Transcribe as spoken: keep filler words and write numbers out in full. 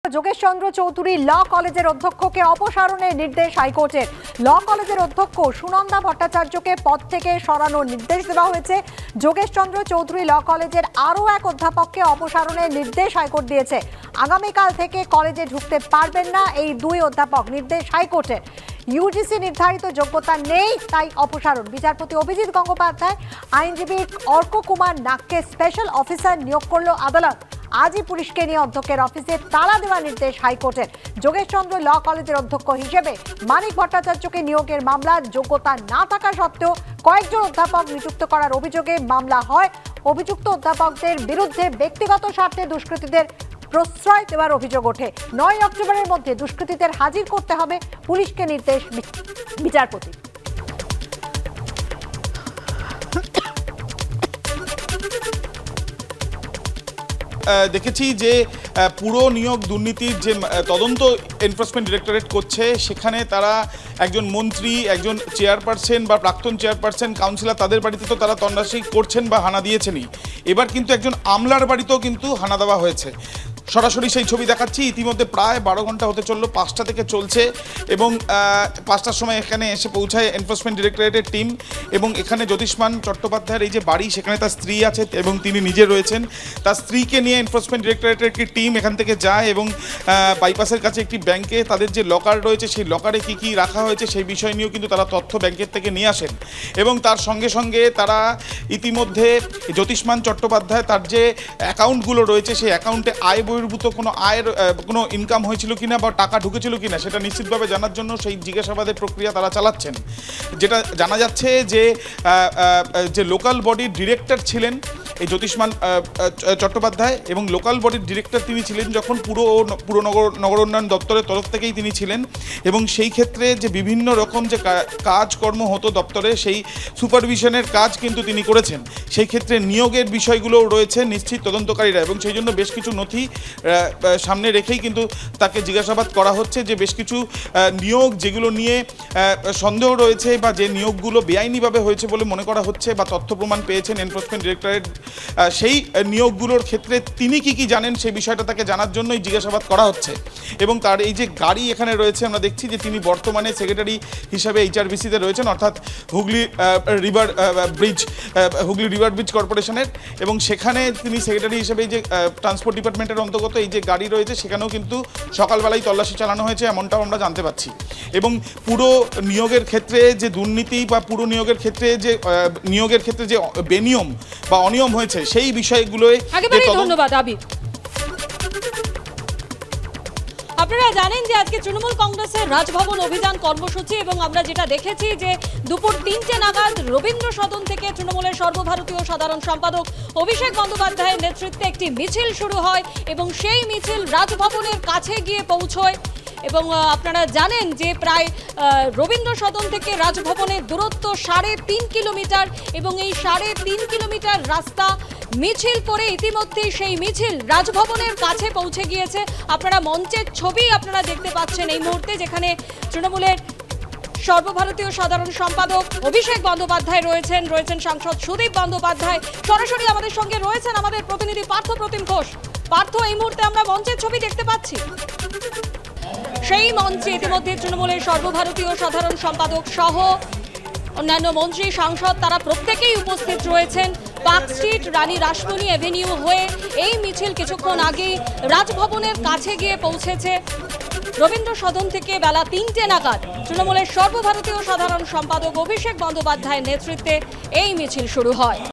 যোগেশ চন্দ্র চৌধুরী ল কলেজের অধ্যক্ষকে অপসারণের নির্দেশ হাইকোর্টের। ল কলেজের অধ্যক্ষ সুনন্দা ভট্টাচার্যকে পদ থেকে সরানোর নির্দেশ দেওয়া হয়েছে। যোগেশ চন্দ্র চৌধুরী ল কলেজের আরও এক অধ্যাপককে অপসারণের নির্দেশ হাইকোর্ট দিয়েছে। আগামীকাল থেকে কলেজে ঢুকতে পারবেন না এই দুই অধ্যাপক, নির্দেশ হাইকোর্টের। ইউজিসি নির্ধারিত যোগ্যতা নেই, তাই অপসারণ। বিচারপতি অভিজিৎ গঙ্গোপাধ্যায় আইনজীবী অর্ক কুমার নাগকে স্পেশাল অফিসার নিয়োগ করল আদালত। আজই পুলিশকে নিয়ে অধ্যক্ষের অফিসে তালা দেওয়ার নির্দেশ হাইকোর্টের। যোগেশ চন্দ্র ল কলেজের অধ্যক্ষ হিসেবে মানিক ভট্টাচার্যকে নিয়োগের মামলার যোগ্যতা না থাকা সত্ত্বেও কয়েকজন অধ্যাপক নিযুক্ত করার অভিযোগে মামলা হয়। অভিযুক্ত অধ্যাপকদের বিরুদ্ধে ব্যক্তিগত স্বার্থে দুষ্কৃতীদের প্রশ্রয় দেওয়ার অভিযোগ ওঠে। নয় অক্টোবরের মধ্যে দুষ্কৃতীদের হাজির করতে হবে পুলিশকে নির্দেশ বিচারপতি। দেখেছি যে পুরো নিয়োগ দুর্নীতির যে তদন্ত এনফোর্সমেন্ট ডিরেক্টরেট করছে, সেখানে তারা একজন মন্ত্রী, একজন চেয়ারপারসন বা প্রাক্তন চেয়ারপারসন, কাউন্সিলর, তাদের বাড়িতে তো তারা তল্লাশি করছেন বা হানা দিয়েছেনই। এবার কিন্তু একজন আমলার বাড়িতেও কিন্তু হানা দেওয়া হয়েছে। সরাসরি সেই ছবি দেখাচ্ছি। ইতিমধ্যে প্রায় বারো ঘন্টা হতে চললো, পাঁচটা থেকে চলছে এবং পাঁচটার সময় এখানে এসে পৌঁছায় এনফোর্সমেন্ট ডিরেক্টরেটের টিম। এবং এখানে জ্যোতিষ্মান চট্টোপাধ্যায়ের এই যে বাড়ি, সেখানে তার স্ত্রী আছে এবং তিনি নিজে রয়েছেন। তার স্ত্রীকে নিয়ে এনফোর্সমেন্ট ডিরেক্টরেটের একটি টিম এখান থেকে যায় এবং বাইপাসের কাছে একটি ব্যাংকে তাদের যে লকার রয়েছে, সেই লকারে কী কী রাখা হয়েছে সেই বিষয় নিয়েও কিন্তু তারা তথ্য ব্যাংকের থেকে নিয়ে আসেন। এবং তার সঙ্গে সঙ্গে তারা ইতিমধ্যে জ্যোতিষ্মান চট্টোপাধ্যায় তার যে অ্যাকাউন্টগুলো রয়েছে, সেই অ্যাকাউন্টে আয় বহির্ভূত কোনো আয়ের কোনো ইনকাম হয়েছিল কিনা বা টাকা ঢুকেছিল কিনা সেটা নিশ্চিতভাবে জানার জন্য সেই জিজ্ঞাসাবাদের প্রক্রিয়া তারা চালাচ্ছেন। যেটা জানা যাচ্ছে যে যে লোকাল বডির ডিরেক্টর ছিলেন এই জ্যোতিষ্মান চট্টোপাধ্যায়, এবং লোকাল বডির ডিরেক্টর তিনি ছিলেন যখন পুরো পুরো নগর নগর উন্নয়ন দপ্তরের তরফ থেকেই তিনি ছিলেন। এবং সেই ক্ষেত্রে যে বিভিন্ন রকম যে কাজকর্ম হতো দপ্তরে, সেই সুপারভিশনের কাজ কিন্তু তিনি করেছেন। সেই ক্ষেত্রে নিয়োগের বিষয়গুলোও রয়েছে নিশ্চিত তদন্তকারীরা, এবং সেই জন্য বেশ কিছু নথি সামনে রেখেই কিন্তু তাকে জিজ্ঞাসাবাদ করা হচ্ছে। যে বেশ কিছু নিয়োগ যেগুলো নিয়ে সন্দেহ রয়েছে বা যে নিয়োগগুলো বেআইনিভাবে হয়েছে বলে মনে করা হচ্ছে বা তথ্য প্রমাণ পেয়েছেন এনফোর্সমেন্ট ডিরেক্টরেট, সেই নিয়োগগুলোর ক্ষেত্রে তিনি কি কি জানেন সেই বিষয়টা তাকে জানার জন্যই জিজ্ঞাসাবাদ করা হচ্ছে। এবং তার এই যে গাড়ি এখানে রয়েছে, আমরা দেখছি যে তিনি বর্তমানে সেক্রেটারি হিসাবে এইচআরবিসিতে রয়েছেন, অর্থাৎ Hooghly river bridge Hooghly river bridge কর্পোরেশনের। এবং সেখানে তিনি সেক্রেটারি হিসেবে এই যে ট্রান্সপোর্ট ডিপার্টমেন্টের অন্তর্গত এই যে গাড়ি রয়েছে, সেখানেও কিন্তু সকালবেলায় তল্লাশি চালানো হয়েছে, এমনটাও আমরা জানতে পারছি। এবং পুরো নিয়োগের ক্ষেত্রে যে দুর্নীতি বা পুরো নিয়োগের ক্ষেত্রে যে নিয়োগের ক্ষেত্রে যে বেনিয়ম বা অনিয়ম হয়েছে সেই বিষয়গুলোই। ধন্যবাদ আবির। আপনারা জানেন যে আজকে তৃণমূল কংগ্রেসের রাজভবন অভিযান কর্মসূচি, এবং আমরা যেটা দেখেছি যে দুপুর তিনটে নাগাদ রবীন্দ্র সদন থেকে তৃণমূলের সর্বভারতীয় সাধারণ সম্পাদক অভিষেক বন্দ্যোপাধ্যায়ের নেতৃত্বে একটি মিছিল শুরু হয় এবং সেই মিছিল রাজভবনের কাছে গিয়ে পৌঁছয়। এবং আপনারা জানেন যে প্রায় রবীন্দ্র সদন থেকে রাজভবনের দূরত্ব সাড়ে তিন কিলোমিটার, এবং এই সাড়ে তিন কিলোমিটার রাস্তা মিছিল করে ইতিমধ্যেই সেই মিছিল রাজভবনের কাছে পৌঁছে গিয়েছে। আপনারা মঞ্চের ছবি আপনারা দেখতে পাচ্ছেন এই মুহূর্তে, যেখানে তৃণমূলের সর্বভারতীয় সাধারণ সম্পাদক অভিষেক বন্দ্যোপাধ্যায় রয়েছেন, রয়েছেন সাংসদ সুদীপ বন্দ্যোপাধ্যায়। সরাসরি আমাদের সঙ্গে রয়েছেন আমাদের প্রতিনিধি পার্থ প্রতিম ঘোষ। পার্থ, এই মুহূর্তে আমরা মঞ্চের ছবি দেখতে পাচ্ছি। সেই মঞ্চে ইতিমধ্যে তৃণমূলের সর্বভারতীয় সাধারণ সম্পাদক সহ অন্যান্য মন্ত্রী, সাংসদ তারা প্রত্যেকেই উপস্থিত রয়েছেন। Park Street, Rani Rashmoni Avenue হয়ে এই মিছিল কিছুক্ষণ আগেই রাজভবনের কাছে গিয়ে পৌঁছেছে। রবীন্দ্র সদন থেকে বেলা তিনটে নাগাদ তৃণমূলের সর্বভারতীয় সাধারণ সম্পাদক অভিষেক বন্দ্যোপাধ্যায়ের নেতৃত্বে এই মিছিল শুরু হয়।